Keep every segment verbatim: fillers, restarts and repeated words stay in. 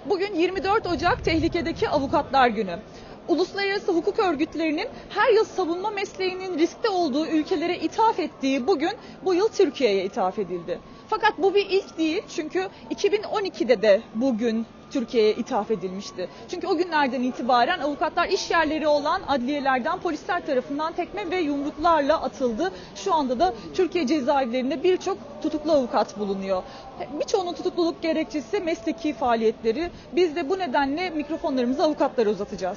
Bugün yirmi dört Ocak Tehlikedeki Avukatlar Günü. Uluslararası hukuk örgütlerinin her yıl savunma mesleğinin riskte olduğu ülkelere ithaf ettiği bugün bu yıl Türkiye'ye ithaf edildi. Fakat bu bir ilk değil, çünkü iki bin on ikide de bugün Türkiye'ye ithaf edilmişti. Çünkü o günlerden itibaren avukatlar iş yerleri olan adliyelerden polisler tarafından tekme ve yumruklarla atıldı. Şu anda da Türkiye cezaevlerinde birçok tutuklu avukat bulunuyor. Birçoğunun tutukluluk gerekçesi mesleki faaliyetleri. Biz de bu nedenle mikrofonlarımızı avukatlara uzatacağız.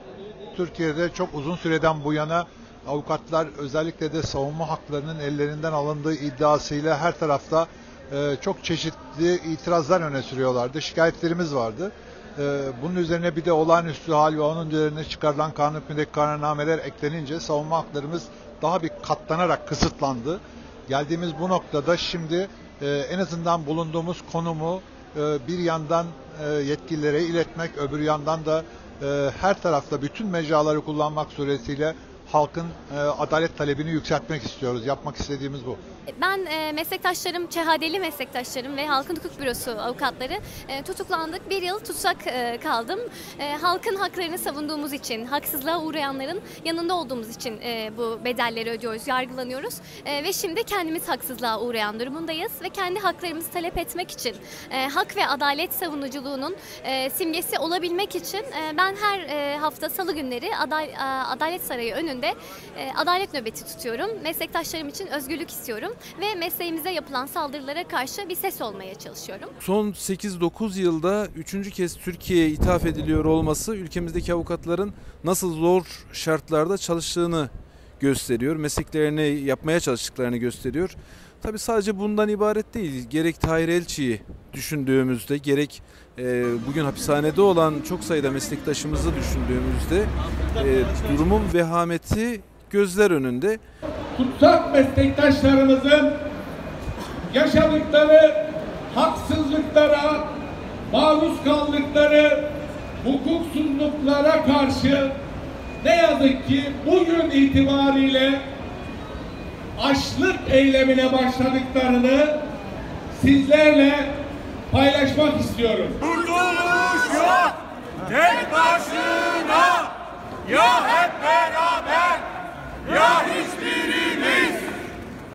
Türkiye'de çok uzun süreden bu yana avukatlar özellikle de savunma haklarının ellerinden alındığı iddiasıyla her tarafta e, çok çeşitli itirazlar öne sürüyorlardı. Şikayetlerimiz vardı. E, bunun üzerine bir de olağanüstü hal ve onun üzerine çıkarılan kanun hükmündeki kararnameler eklenince savunma haklarımız daha bir katlanarak kısıtlandı. Geldiğimiz bu noktada şimdi e, en azından bulunduğumuz konumu e, bir yandan e, yetkililere iletmek, öbür yandan da e, her tarafta bütün mecraları kullanmak suretiyle halkın e, adalet talebini yükseltmek istiyoruz. Yapmak istediğimiz bu. Ben e, meslektaşlarım, şehadeli meslektaşlarım ve Halkın Hukuk Bürosu avukatları e, tutuklandık. Bir yıl tutsak e, kaldım. E, halkın haklarını savunduğumuz için, haksızlığa uğrayanların yanında olduğumuz için e, bu bedelleri ödüyoruz, yargılanıyoruz. E, ve şimdi kendimiz haksızlığa uğrayan durumundayız ve kendi haklarımızı talep etmek için, e, hak ve adalet savunuculuğunun e, simgesi olabilmek için e, ben her e, hafta salı günleri Adal Adalet Sarayı önünde e, adalet nöbeti tutuyorum. Meslektaşlarım için özgürlük istiyorum ve mesleğimize yapılan saldırılara karşı bir ses olmaya çalışıyorum. Son sekiz dokuz yılda üçüncü kez Türkiye'ye ithaf ediliyor olması ülkemizdeki avukatların nasıl zor şartlarda çalıştığını gösteriyor. Mesleklerini yapmaya çalıştıklarını gösteriyor. Tabii sadece bundan ibaret değil. Gerek Tahir Elçi'yi düşündüğümüzde, gerek e, bugün hapishanede olan çok sayıda meslektaşımızı düşündüğümüzde e, durumun vehameti gözler önünde. Tutsak meslektaşlarımızın yaşadıkları haksızlıklara, maruz kaldıkları hukuksuzluklara karşı ne yazık ki bugün itibariyle açlık eylemine başladıklarını sizlerle paylaşmak istiyorum. Kurtuluş yok tek başına, ya hep beraber.